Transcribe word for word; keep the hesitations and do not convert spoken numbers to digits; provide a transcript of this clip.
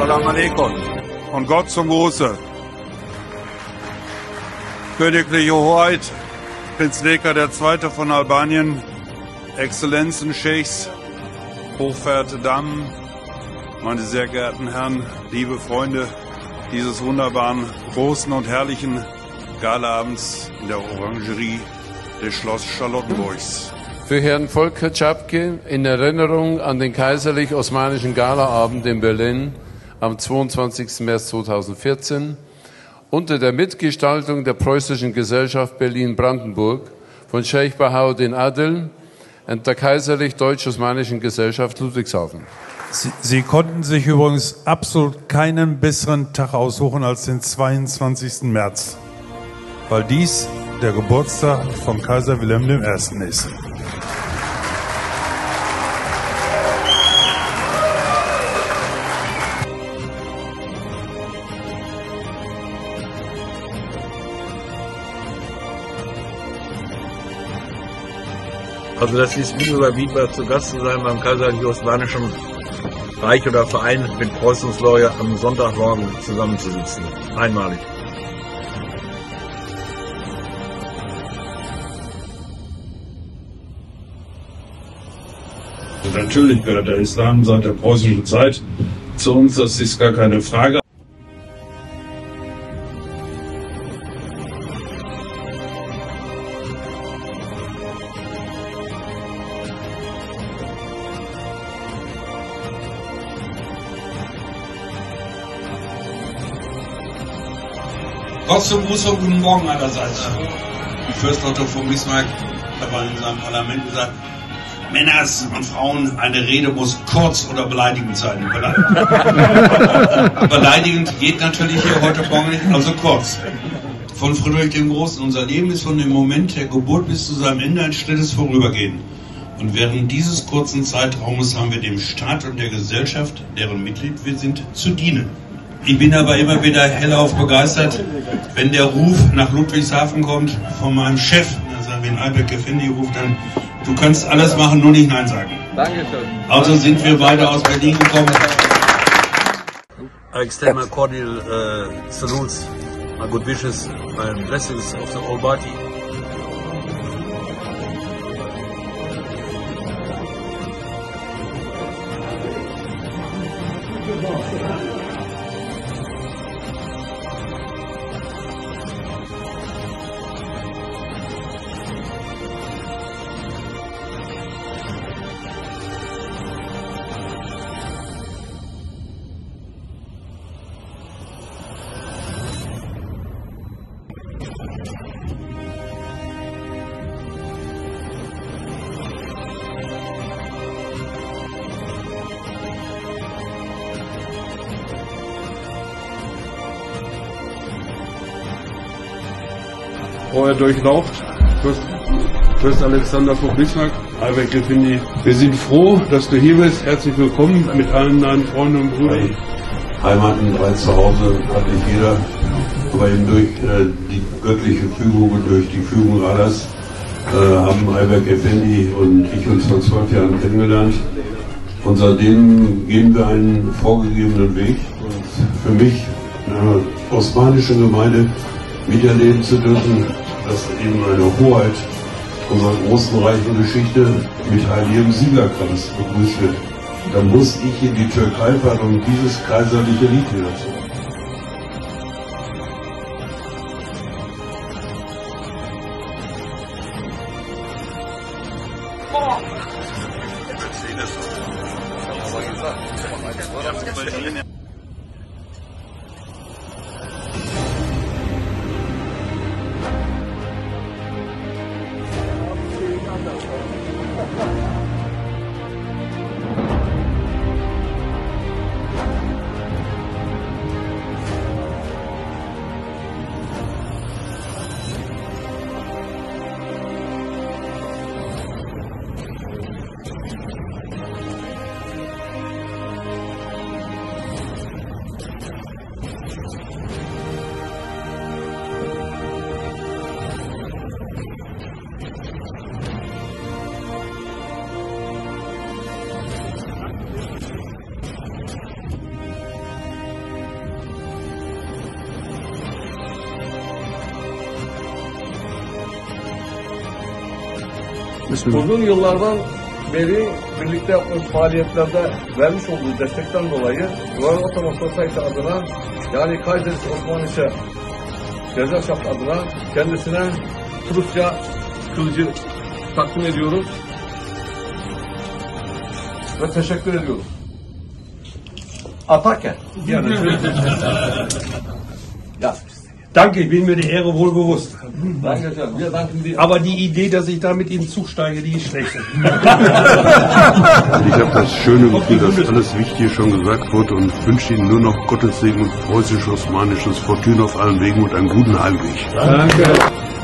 Salam alaikum. Von Gott zum Gruße. Königliche Hoheit, Prinz Leka der Zweite von Albanien, Exzellenzen, Scheichs, hochverehrte Damen, meine sehr geehrten Herren, liebe Freunde dieses wunderbaren, großen und herrlichen Galaabends in der Orangerie des Schloss Charlottenburgs. Für Herrn Volker Czapke in Erinnerung an den kaiserlich-osmanischen Galaabend in Berlin am zweiundzwanzigsten März zweitausendvierzehn unter der Mitgestaltung der Preußischen Gesellschaft Berlin-Brandenburg von Scheich Bahauddin Adel und der Kaiserlich-Deutsch-Osmanischen Gesellschaft Ludwigshafen. Sie, Sie konnten sich übrigens absolut keinen besseren Tag aussuchen als den zweiundzwanzigsten März, weil dies der Geburtstag von Kaiser Wilhelm der Erste ist. Also das ist unüberbietbar, zu Gast zu sein beim Kaiserlich Osmanischen Reich oder Verein mit Preußens Lawyer am Sonntagmorgen zusammenzusitzen. Einmalig. Natürlich gehört der Islam seit der preußischen Zeit zu uns, das ist gar keine Frage. Gott zum Gruß und guten Morgen allerseits. Die Fürsttochter von Bismarck hat in seinem Parlament gesagt, Männers und Frauen, eine Rede muss kurz oder beleidigend sein. Beleidigend geht natürlich hier heute Morgen nicht, also kurz. Von Friedrich dem Großen, unser Leben ist von dem Moment der Geburt bis zu seinem Ende ein stilles Vorübergehen. Und während dieses kurzen Zeitraumes haben wir dem Staat und der Gesellschaft, deren Mitglied wir sind, zu dienen. Ich bin aber immer wieder hellauf begeistert, wenn der Ruf nach Ludwigshafen kommt von meinem Chef, also wenn Aybek Effendi ruft, dann du kannst alles machen, nur nicht Nein sagen. Dankeschön. Also sind wir beide aus Berlin gekommen. I extend my cordial uh, salutes, my good wishes, my blessings of the Almighty. Vorher durchlaucht, Fürst, Fürst Alexander von Bismarck, Aybek Effendi. Wir sind froh, dass du hier bist. Herzlich willkommen mit allen deinen Freunden und Brüdern. Heimaten, drei zu Hause hat nicht jeder, aber eben durch äh, die göttliche Fügung und durch die Fügung Allahs äh, haben Aybek Effendi und ich uns vor zwölf Jahren kennengelernt. Und seitdem gehen wir einen vorgegebenen Weg. Und für mich, eine osmanische Gemeinde, miterleben zu dürfen, dass eben eine Hoheit unserer großen, reichen Geschichte mit heiligem Siegerkranz begrüßt wird. Da muss ich in die Türkei fahren, um dieses kaiserliche Lied wieder zu hören. Uzun yıllardan beri birlikte yaptığımız faaliyetlerde vermiş olduğu destekten dolayı Royal Ottoman Society adına, yani Kayseri Osmanlıca Gesellschaft adına kendisine Prusya kılıcı takdim ediyoruz ve teşekkür ediyoruz. Attacke. Ja, natürlich. Ja. Danke, ich bin mir die Ehre wohl bewusst. Danke schön. Wir danken dir. Aber die Idee, dass ich da mit Ihnen zusteige, die ist schlecht. Ich habe das schöne Gefühl, dass alles Wichtige schon gesagt wurde und wünsche Ihnen nur noch Gottes Segen und preußisch-osmanisches Fortune auf allen Wegen und einen guten Heimweg. Danke.